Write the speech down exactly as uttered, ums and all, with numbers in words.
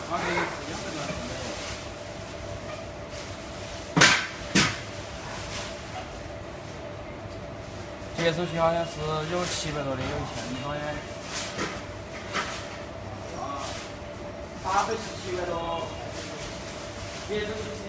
它的是两个段。这手机好像是有七百多的，有一千多的。啊，八百是七百多，别的手机。